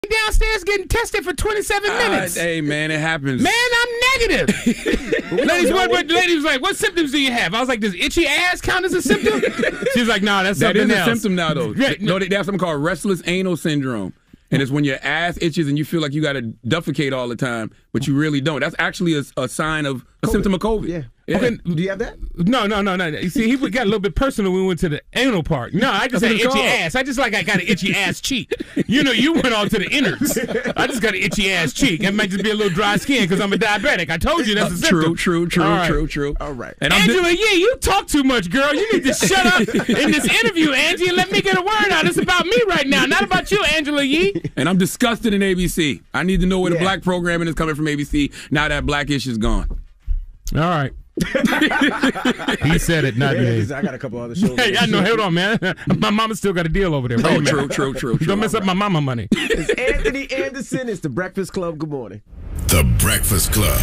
downstairs getting tested for 27 minutes. Hey, man, it happens. Man, I'm negative. Lady was like, what symptoms do you have? I was like, does itchy ass count as a symptom? She's like, no, that's something else. That is a symptom now, though. No, they have something called restless anal syndrome. And it's when your ass itches and you feel like you got to defecate all the time, but you really don't. That's actually a sign of a symptom of COVID. Yeah. Okay. Do you have that? No. You see, he got a little bit personal when we went to the anal part. No, I just had itchy ass. I just I got an itchy ass cheek. You know, you went on to the innards. I just got an itchy ass cheek. It might just be a little dry skin because I'm a diabetic. I told you that's a symptom. True. All right. And Angela Yee, you talk too much, girl. You need to shut up in this interview, Angie, and let me get a word out. It's about me right now, not about you, Angela Yee. And I'm disgusted in ABC. I need to know where the black programming is coming from ABC now that Blackish is gone. All right. He said it, not me. I got a couple other shows. Hey, I know. Hold on, man. My mama still got a deal over there. Oh, true. Don't mess up my mama money. It's Anthony Anderson. It's The Breakfast Club. Good morning. The Breakfast Club.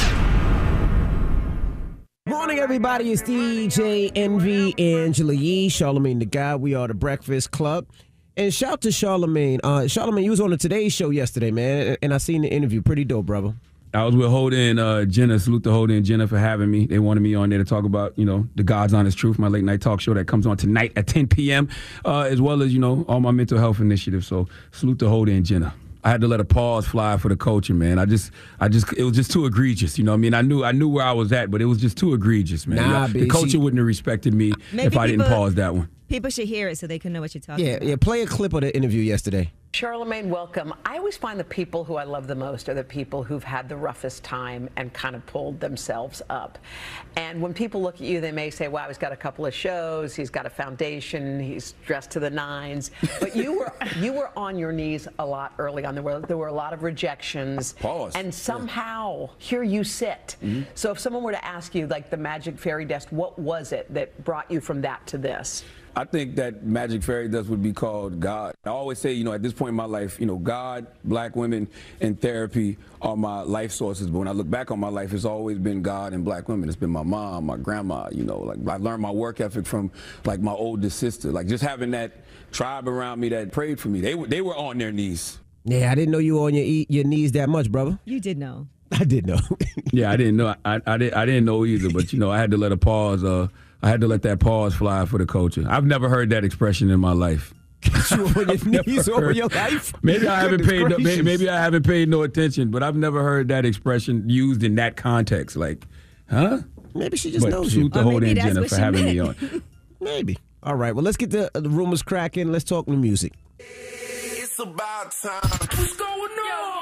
Morning, everybody. It's DJ Envy, Angela Yee, Charlamagne the God. We are The Breakfast Club. And shout to Charlamagne. Charlamagne, you was on the Today Show yesterday, man, and I seen the interview. Pretty dope, brother. I was with Holden and Jenna. Salute to Holden and Jenna for having me. They wanted me on there to talk about, the God's Honest Truth, my late night talk show that comes on tonight at 10 p.m., as well as, all my mental health initiatives. So salute to Holden and Jenna. I had to let a pause fly for the coaching, man. It was just too egregious. You know what I mean? I knew where I was at, but it was just too egregious, man. The coach wouldn't have respected me if I didn't pause that one. People should hear it so they can know what you're talking about. Yeah, play a clip of the interview yesterday. Charlamagne, welcome. I always find the people who I love the most are the people who've had the roughest time and kind of pulled themselves up. And when people look at you, they may say, wow, he's got a couple of shows, he's got a foundation, he's dressed to the nines. But you were on your knees a lot early on. There were a lot of rejections. Pause. And somehow, here you sit. Mm-hmm. So if someone were to ask you, like the magic fairy dust, what was it that brought you from that to this? I think that magic fairy dust would be called God. I always say, at this point in my life, God, black women, and therapy are my life sources. But when I look back on my life, it's always been God and black women. It's been my mom, my grandma, I learned my work ethic from, my oldest sister. Just having that tribe around me that prayed for me. They were on their knees. Yeah, I didn't know you were on your knees that much, brother. You did know. I did know. Yeah, I didn't know. I didn't know either, but, I had to let a pause. I had to let that pause fly for the culture. I've never heard that expression in my life. You on your knees over your life? Maybe I haven't paid no attention, but I've never heard that expression used in that context. Huh? Maybe she just knows you. Salute to Holden and Jenna for having me on. Maybe. All right. Well, let's get the rumors cracking. Let's talk music. It's about time. What's going on?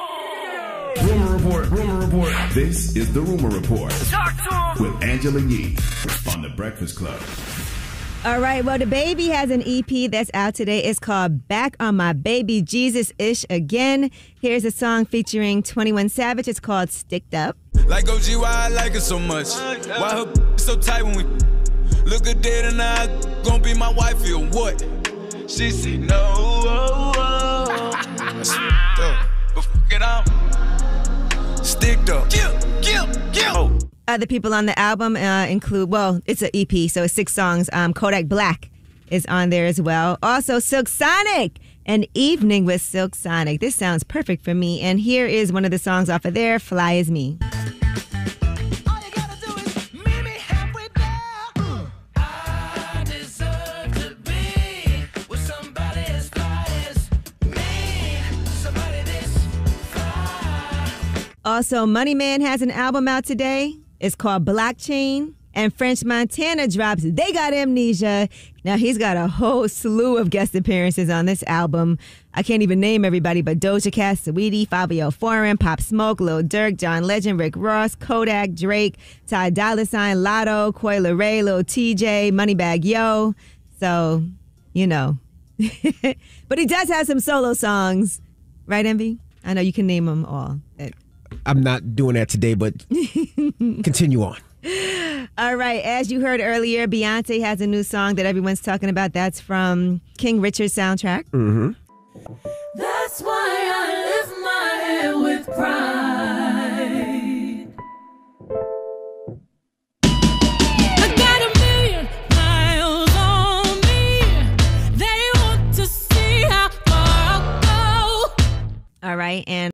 Rumor report. This is the Rumor Report. Talk to him. With Angela Yee on The Breakfast Club. All right, well, the baby has an EP that's out today. It's called Back on My Baby Jesus-ish Again. Here's a song featuring 21 Savage. It's called Sticked Up. Like OG, why I like her so much? Why her so tight when we look good dead and I gon' be my wife or what? She said no. But fuck it out. Sticked up. Kill. Other people on the album include, it's an EP, so it's 6 songs. Kodak Black is on there as well. Also, Silk Sonic, An Evening with Silk Sonic. This sounds perfect for me. And here is one of the songs off of there, Fly As Me. Also, Money Man has an album out today. It's called Blockchain. And French Montana drops They Got Amnesia. Now, he's got a whole slew of guest appearances on this album. I can't even name everybody, but Doja Cat, Saweetie, Fabio Foreign, Pop Smoke, Lil Durk, John Legend, Rick Ross, Kodak, Drake, Ty Dolla $ign, Lotto, Coi Leray, Lil TJ, Moneybagg Yo. So, But he does have some solo songs. Right, Envy? I know you can name them all. I'm not doing that today, but continue on. All right. As you heard earlier, Beyonce has a new song that everyone's talking about. That's from King Richard's soundtrack. Mm-hmm. That's why I lift my head with pride. I got 1,000,000 miles on me. They want to see how far I'll go. All right. And